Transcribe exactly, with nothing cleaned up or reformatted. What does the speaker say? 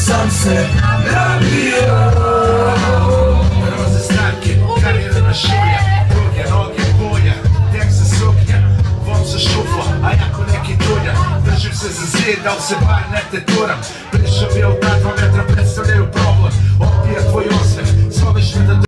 sam se nabio. Roze stanke, karirana šulja, duge noge, bulja, tek se suknja, vom se šufla, a ja ko neki tulja. Držim se za zid, da li se bar ne te turam. Prišao bi u ta dva metra, predstavljaju problem. Opija tvoj osmeh, zoveš me da